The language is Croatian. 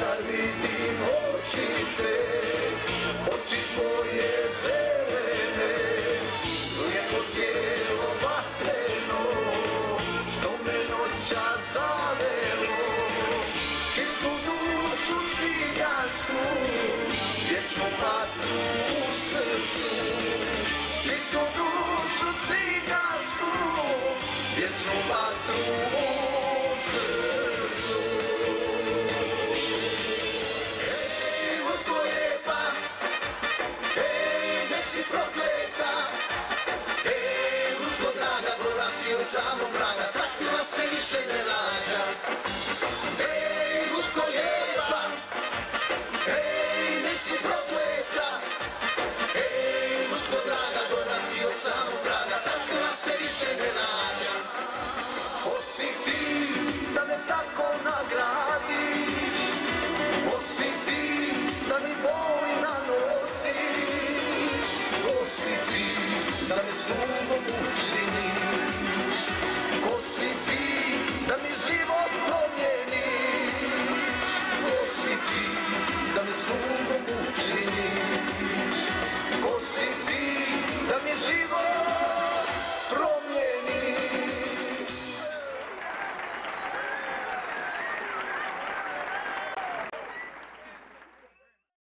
kad vidim oči te, oči tvoje zelene, lijepo tijelo vatreno, što me noća zavelo, čistu dušu cigansku, vječnu vatru u srcu, čistu dušu cigansku, vječnu vatru u srcu. Hej, lutko lijepa, hej, nek si prokleta, hej, lutko draga, gora si od samog vraga, takva se više ne rađa. Hej, lutko lijepa, hej, nek si prokleta, hej, lutko draga, gora si od samog vraga, takva se više ne rađa. Osi ti da me tako nagradiš, osi ti da mi boli nanosiš, osi ti da me s tugom učiniš, osi ti da mi život promijeniš, osi ti